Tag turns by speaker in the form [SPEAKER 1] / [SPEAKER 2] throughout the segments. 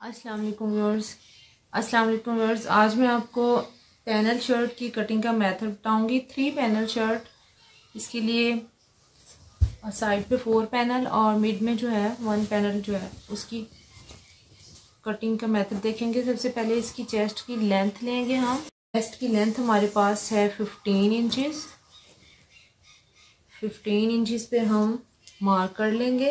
[SPEAKER 1] अस्सलाम वालेकुम व्यूअर्स। आज मैं आपको पैनल शर्ट की कटिंग का मेथड बताऊंगी। 3 पैनल शर्ट, इसके लिए साइड पे 4 पैनल और मिड में जो है 1 पैनल जो है उसकी कटिंग का मेथड देखेंगे। सबसे पहले इसकी चेस्ट की लेंथ लेंगे हम। चेस्ट की लेंथ हमारे पास है 15 इंचज़। 15 इंचज़ पे हम मार्क कर लेंगे।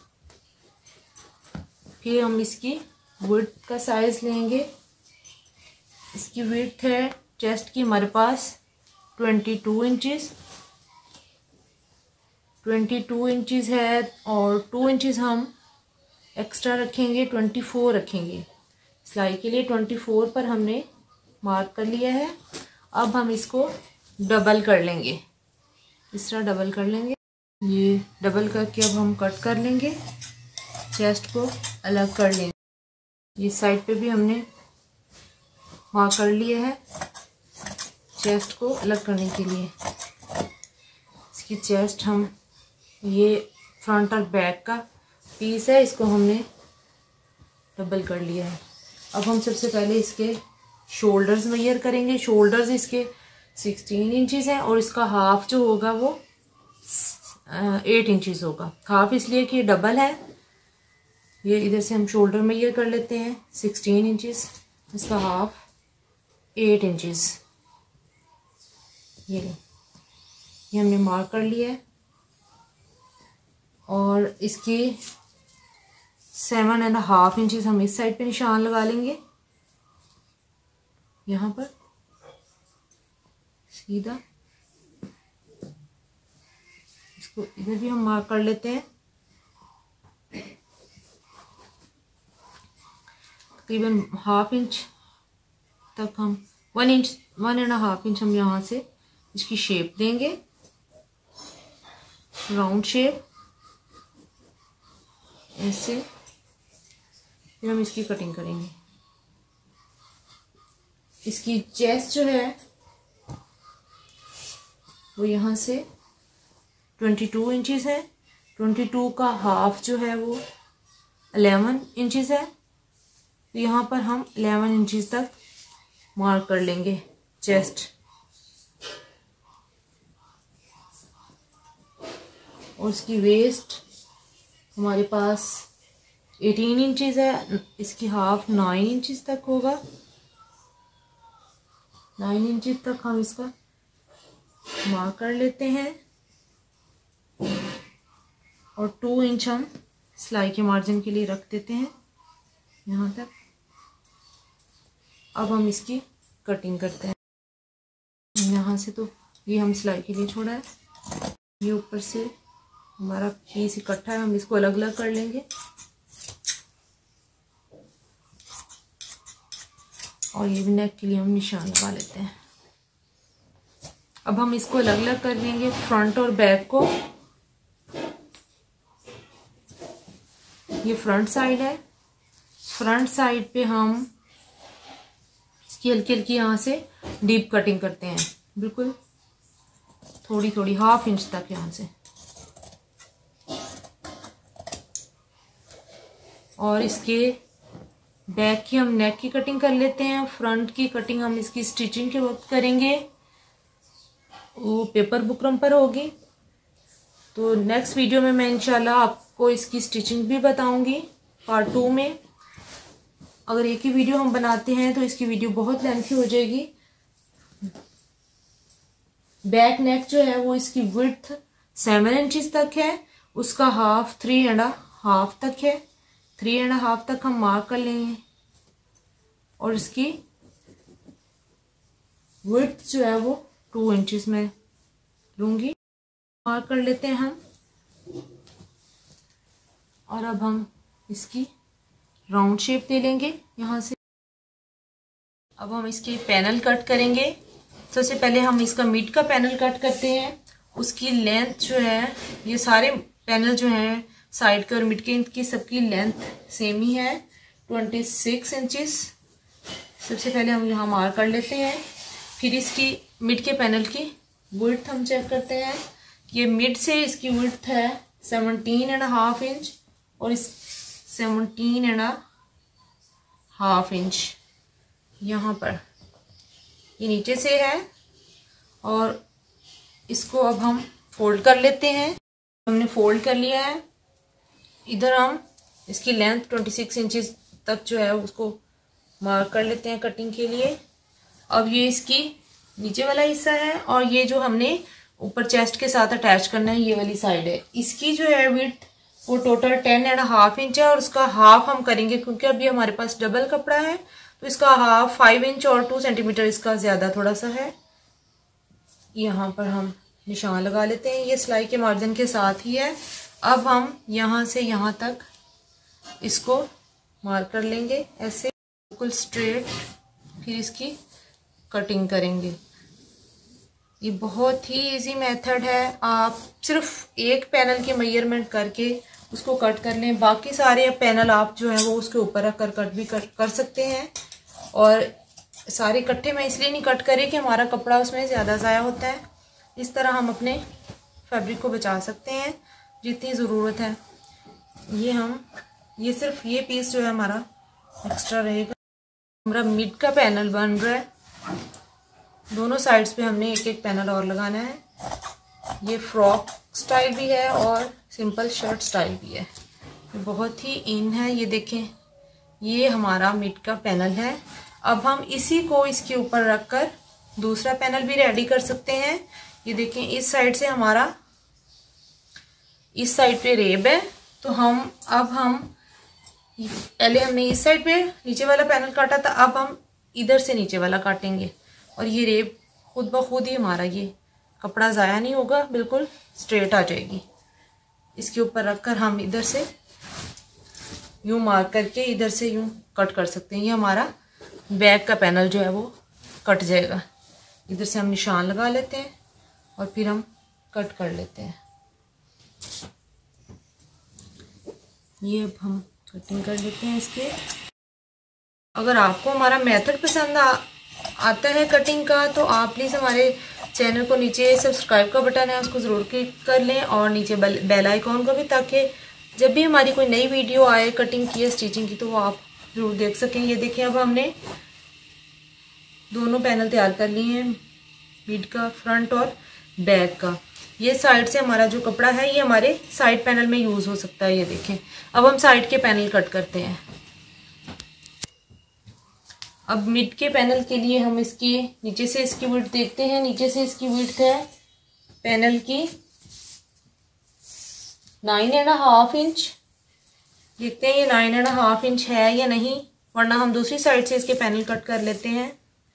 [SPEAKER 1] फिर हम इसकी विड्थ का साइज लेंगे। इसकी विड्थ है चेस्ट की हमारे पास 22 इंचज़। 22 इंचज़ है और 2 इंचज़ हम एक्स्ट्रा रखेंगे, 24 रखेंगे। सिलाई के लिए 24 पर हमने मार्क कर लिया है। अब हम इसको डबल कर लेंगे, इस तरह डबल कर लेंगे। ये डबल करके अब हम कट कर लेंगे, चेस्ट को अलग कर लेंगे। ये साइड पे भी हमने मार्क कर लिया है चेस्ट को अलग करने के लिए। इसकी चेस्ट हम, ये फ्रंट और बैक का पीस है, इसको हमने डबल कर लिया है। अब हम सबसे पहले इसके शोल्डर्स मेजर करेंगे। शोल्डर्स इसके 16 इंचज़ हैं और इसका हाफ जो होगा वो 8 इंचज़ होगा। हाफ इसलिए कि डबल है। ये इधर से हम शोल्डर मेजर कर लेते हैं 16 इंचज़, इसका हाफ 8 इंचज़। ये हमने मार्क कर लिया है। और इसकी 7.5 इंचज़ हम इस साइड पे निशान लगा लेंगे, यहाँ पर सीधा। इसको इधर भी हम मार्क कर लेते हैं। तकरीबन हाफ इंच तक हम 1.5 इंच हम यहाँ से इसकी शेप देंगे, राउंड शेप ऐसे। फिर हम इसकी कटिंग करेंगे। इसकी चेस्ट जो है वो यहाँ से 22 इंचज़ है। 22 का हाफ जो है वो 11 इंचज़ है। तो यहाँ पर हम 11 इंचज़ तक मार्क कर लेंगे चेस्ट। और इसकी वेस्ट हमारे पास 18 इंचज़ है, इसकी हाफ 9 इंचज़ तक होगा। 9 इंचज़ तक हम इसका मार्क कर लेते हैं। और 2 इंच हम सिलाई के मार्जिन के लिए रख देते हैं यहाँ तक। अब हम इसकी कटिंग करते हैं। यहाँ से तो ये हम सिलाई के लिए छोड़ा है, ये ऊपर से हमारा पीस इकट्ठा है, हम इसको अलग अलग कर लेंगे। और ये भी नेक के लिए हम निशान लगा लेते हैं। अब हम इसको अलग अलग कर लेंगे, फ्रंट और बैक को। ये फ्रंट साइड है। फ्रंट साइड पे हम इसकी हल्की हल्की यहाँ से डीप कटिंग करते हैं, बिल्कुल थोड़ी थोड़ी, हाफ इंच तक यहाँ से। और इसके बैक की हम नेक की कटिंग कर लेते हैं। फ्रंट की कटिंग हम इसकी स्टिचिंग के वक्त करेंगे, वो पेपर बुकरम पर होगी। तो नेक्स्ट वीडियो में मैं इंशाल्लाह आपको इसकी स्टिचिंग भी बताऊंगी पार्ट 2 में। अगर एक ही वीडियो हम बनाते हैं तो इसकी वीडियो बहुत लेंथी हो जाएगी। बैक नेक जो है वो इसकी विड्थ 7 इंचज़ तक है, उसका हाफ 3.5 तक है। 3.5 तक हम मार्क कर लेंगे। और इसकी विड्थ जो है वो 2 इंचज़ में लूंगी, मार्क कर लेते हैं हम। और अब हम इसकी राउंड शेप दे लेंगे यहाँ से। अब हम इसकी पैनल कट करेंगे। सबसे पहले हम इसका मिड का पैनल कट करते हैं। उसकी लेंथ जो है, ये सारे पैनल जो हैं साइड के और मिड के, इनकी सबकी लेंथ सेम ही है, 26 इंचज़। सबसे पहले हम यहाँ मार्क कर लेते हैं। फिर इसकी मिड के पैनल की विड्थ हम चेक करते हैं। ये मिड से इसकी विड्थ है 17.5 इंच और इस 17.5 1/2 इंच यहाँ पर, ये नीचे से है और इसको अब हम फोल्ड कर लेते हैं। हमने फोल्ड कर लिया है। इधर हम इसकी लेंथ 26 इंचेस तक जो है उसको मार्क कर लेते हैं कटिंग के लिए। अब ये इसकी नीचे वाला हिस्सा है और ये जो हमने ऊपर चेस्ट के साथ अटैच करना है ये वाली साइड है। इसकी जो है विड्थ वो टोटल 10.5 इंच है और उसका हाफ हम करेंगे क्योंकि अभी हमारे पास डबल कपड़ा है तो इसका हाफ 5 इंच और 2 सेंटीमीटर इसका ज़्यादा थोड़ा सा है। यहाँ पर हम निशान लगा लेते हैं, ये सिलाई के मार्जिन के साथ ही है। अब हम यहाँ से यहाँ तक इसको मार्क कर लेंगे ऐसे बिल्कुल स्ट्रेट, फिर इसकी कटिंग करेंगे। ये बहुत ही इजी मेथड है, आप सिर्फ एक पैनल की मेजरमेंट करके उसको कट कर लें। बाकी सारे पैनल आप जो है वो उसके ऊपर रख कर कट भी कर सकते हैं। और सारे इकट्ठे मैं इसलिए नहीं कट करी कि हमारा कपड़ा उसमें ज़्यादा ज़ाया होता है। इस तरह हम अपने फैब्रिक को बचा सकते हैं जितनी ज़रूरत है। ये सिर्फ ये पीस जो है हमारा एक्स्ट्रा रहेगा। हमारा मिड का पैनल बन रहा है, दोनों साइड्स पे हमने एक एक पैनल और लगाना है। ये फ्रॉक स्टाइल भी है और सिंपल शर्ट स्टाइल भी है, बहुत ही इन है। ये देखें, ये हमारा मिड का पैनल है। अब हम इसी को इसके ऊपर रखकर दूसरा पैनल भी रेडी कर सकते हैं। ये देखें, इस साइड से हमारा इस साइड पे रेब है तो अब हम पहले हमने इस साइड पे नीचे वाला पैनल काटा था, अब हम इधर से नीचे वाला काटेंगे और ये रेब खुद ब खुद ही हमारा ये कपड़ा ज़ाया नहीं होगा, बिल्कुल स्ट्रेट आ जाएगी। इसके ऊपर रखकर हम इधर से यूं मार्क करके इधर से यूं कट कर सकते हैं। ये हमारा बैक का पैनल जो है वो कट जाएगा। इधर से हम निशान लगा लेते हैं और फिर हम कट कर लेते हैं। ये अब हम कटिंग कर लेते हैं इसके। अगर आपको हमारा मेथड पसंद आता है कटिंग का तो आप प्लीज़ हमारे चैनल को नीचे सब्सक्राइब का बटन है उसको ज़रूर क्लिक कर लें और नीचे बेल आइकॉन को भी, ताकि जब भी हमारी कोई नई वीडियो आए कटिंग की या स्टिचिंग की तो वो आप ज़रूर देख सकें। ये देखें, अब हमने दोनों पैनल तैयार कर लिए हैं, मिड का, फ्रंट और बैक का। ये साइड से हमारा जो कपड़ा है ये हमारे साइड पैनल में यूज़ हो सकता है। ये देखें, अब हम साइड के पैनल कट करते हैं। अब मिड के पैनल के लिए हम इसकी नीचे से इसकी विड्थ देखते हैं। नीचे से इसकी विड्थ है पैनल की 9.5 इंच। देखते हैं ये 9.5 इंच है या नहीं, वरना हम दूसरी साइड से इसके पैनल कट कर लेते हैं।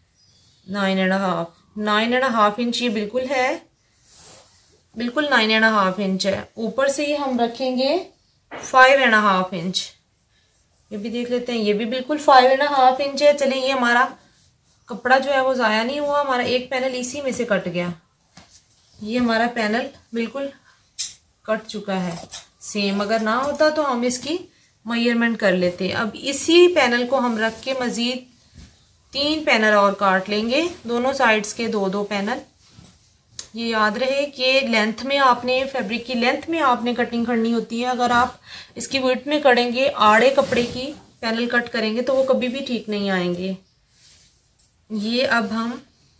[SPEAKER 1] 9.5 इंच ये बिल्कुल है, बिल्कुल 9.5 इंच है। ऊपर से ये हम रखेंगे 5.5 इंच। ये भी देख लेते हैं, ये भी बिल्कुल 5.5 इंच है। चलें, ये हमारा कपड़ा जो है वो ज़ाया नहीं हुआ, हमारा एक पैनल इसी में से कट गया। ये हमारा पैनल बिल्कुल कट चुका है। सेम अगर ना होता तो हम इसकी मेजरमेंट कर लेते। अब इसी पैनल को हम रख के मज़ीद 3 पैनल और काट लेंगे, दोनों साइड्स के 2-2 पैनल। ये याद रहे कि लेंथ में आपने फैब्रिक की लेंथ में आपने कटिंग करनी होती है। अगर आप इसकी विड्थ में करेंगे, आड़े कपड़े की पैनल कट करेंगे तो वो कभी भी ठीक नहीं आएंगे। ये अब हम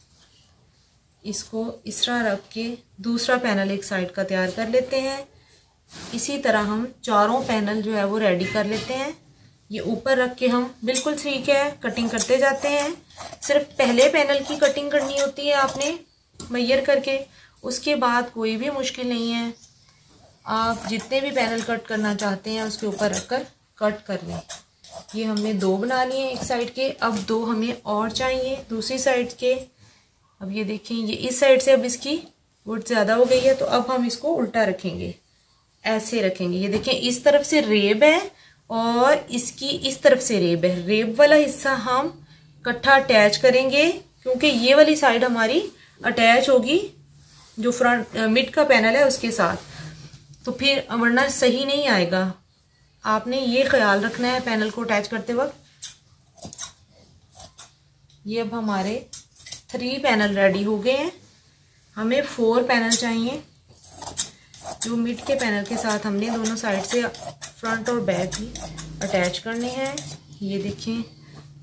[SPEAKER 1] इसको इस तरह रख के दूसरा पैनल एक साइड का तैयार कर लेते हैं। इसी तरह हम चारों पैनल जो है वो रेडी कर लेते हैं। ये ऊपर रख के हम बिल्कुल ठीक है कटिंग करते जाते हैं। सिर्फ पहले पैनल की कटिंग करनी होती है आपने मेजर करके, उसके बाद कोई भी मुश्किल नहीं है। आप जितने भी पैनल कट करना चाहते हैं उसके ऊपर रखकर कट कर लें। ये हमने 2 बना लिए एक साइड के, अब 2 हमें और चाहिए दूसरी साइड के। अब ये देखें, ये इस साइड से अब इसकी विड्थ ज़्यादा हो गई है तो अब हम इसको उल्टा रखेंगे, ऐसे रखेंगे। ये देखें, इस तरफ से रेब है और इसकी इस तरफ से रेब है। रेब वाला हिस्सा हम इकट्ठा अटैच करेंगे क्योंकि ये वाली साइड हमारी अटैच होगी जो फ्रंट मिड का पैनल है उसके साथ, तो फिर वरना सही नहीं आएगा। आपने ये ख्याल रखना है पैनल को अटैच करते वक्त। ये अब हमारे 3 पैनल रेडी हो गए हैं। हमें 4 पैनल चाहिए जो मिड के पैनल के साथ हमने दोनों साइड से फ्रंट और बैक भी अटैच करने हैं। ये देखें,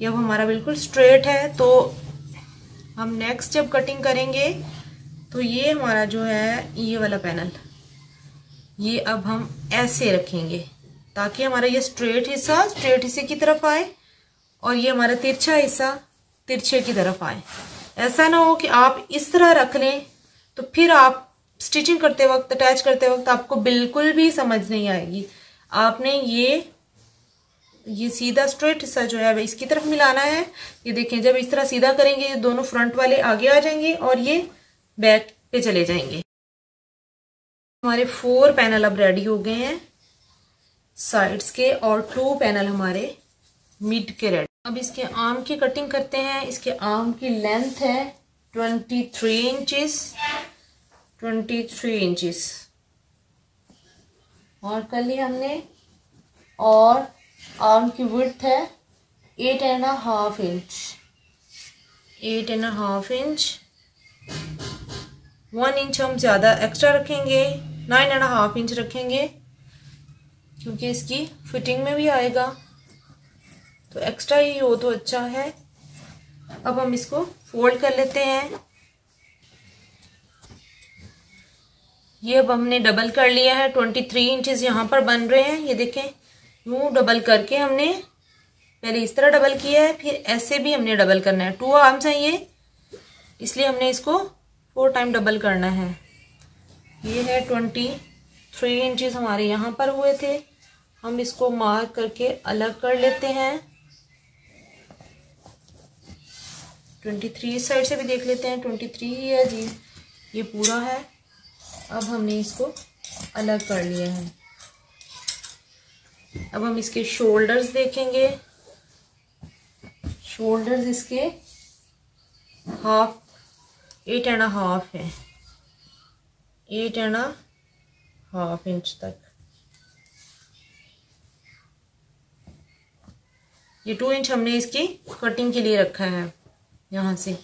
[SPEAKER 1] ये अब हमारा बिल्कुल स्ट्रेट है। तो हम नेक्स्ट जब कटिंग करेंगे तो ये हमारा जो है ये वाला पैनल, ये अब हम ऐसे रखेंगे ताकि हमारा ये स्ट्रेट हिस्से की तरफ आए और ये हमारा तिरछा हिस्सा तिरछे की तरफ आए। ऐसा ना हो कि आप इस तरह रख लें तो फिर आप स्टिचिंग करते वक्त, अटैच करते वक्त आपको बिल्कुल भी समझ नहीं आएगी। आपने ये सीधा स्ट्रेट हिस्सा जो है इसकी तरफ मिलाना है। ये देखें, जब इस तरह सीधा करेंगे ये दोनों फ्रंट वाले आगे आ जाएंगे और ये बैक पे चले जाएंगे। हमारे 4 पैनल अब रेडी हो गए हैं साइड्स के और 2 पैनल हमारे मिड के रेडी। अब इसके आर्म की कटिंग करते हैं। इसके आर्म की लेंथ है 23 इंचेस और कर ली हमने। और आर्म की विड्थ है 8.5 इंच। 8.5 इंच, 1 इंच हम ज़्यादा एक्स्ट्रा रखेंगे, 9.5 इंच रखेंगे क्योंकि इसकी फिटिंग में भी आएगा, तो एक्स्ट्रा ही हो तो अच्छा है। अब हम इसको फोल्ड कर लेते हैं। ये अब हमने डबल कर लिया है। 23 इंचेस यहाँ पर बन रहे हैं। ये देखें, यूँ डबल करके हमने पहले इस तरह डबल किया है, फिर ऐसे भी हमने डबल करना है। 2 आर्म्स हैं ये, इसलिए हमने इसको 4 टाइम डबल करना है। ये है 23 इंचेस हमारे यहाँ पर हुए थे। हम इसको मार्क करके अलग कर लेते हैं। 23 साइड से भी देख लेते हैं। 23 ही है जी, ये पूरा है। अब हमने इसको अलग कर लिया है। अब हम इसके शोल्डर्स देखेंगे। शोल्डर्स इसके 8.5 है, 8.5 इंच तक। ये 2 इंच हमने इसकी कटिंग के लिए रखा है। यहाँ से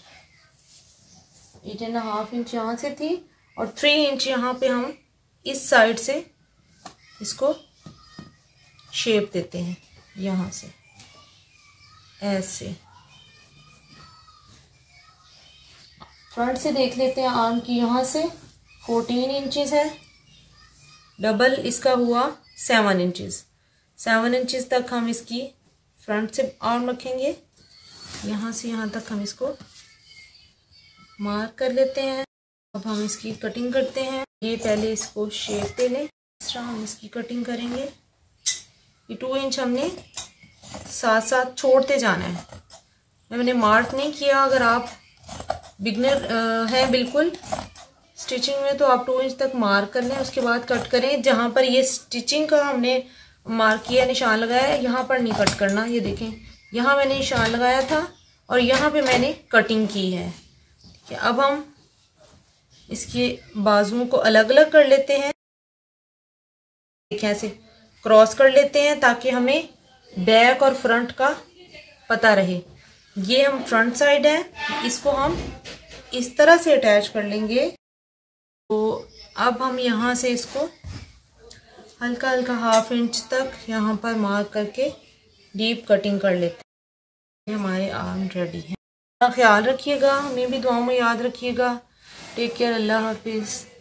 [SPEAKER 1] 8.5 इंच यहाँ से थी और 3 इंच यहाँ पे हम इस साइड से इसको शेप देते हैं। यहाँ से ऐसे फ्रंट से देख लेते हैं। आर्म की यहाँ से 14 इंचेस है, डबल इसका हुआ 7 इंचेस। 7 इंचेस तक हम इसकी फ्रंट से आर्म रखेंगे। यहाँ से यहाँ तक हम इसको मार्क कर लेते हैं। अब हम इसकी कटिंग करते हैं। ये पहले इसको शेप दे लें, दूसरा हम इसकी कटिंग करेंगे। ये 2 इंच हमने साथ साथ छोड़ते जाना है। मैंने मार्क नहीं किया। अगर आप बिगनर हैं बिल्कुल स्टिचिंग में तो आप 2 इंच तक मार्क कर लें, उसके बाद कट करें। जहाँ पर ये स्टिचिंग का हमने मार्क किया, निशान लगाया, यहाँ पर नहीं कट करना। ये देखें, यहाँ मैंने निशान लगाया था और यहाँ पे मैंने कटिंग की है। ठीक है, अब हम इसके बाजुओं को अलग अलग कर लेते हैं। ऐसे क्रॉस कर लेते हैं ताकि हमें बैक और फ्रंट का पता रहे। ये हम फ्रंट साइड है, इसको हम इस तरह से अटैच कर लेंगे। तो अब हम यहाँ से इसको हल्का हल्का 1/2 इंच तक यहाँ पर मार्क करके डीप कटिंग कर लेते हैं। हमारे आर्म रेडी है। ख्याल रखिएगा, हमें भी दुआओं में याद रखिएगा। टेक केयर, अल्लाह हाफिज़।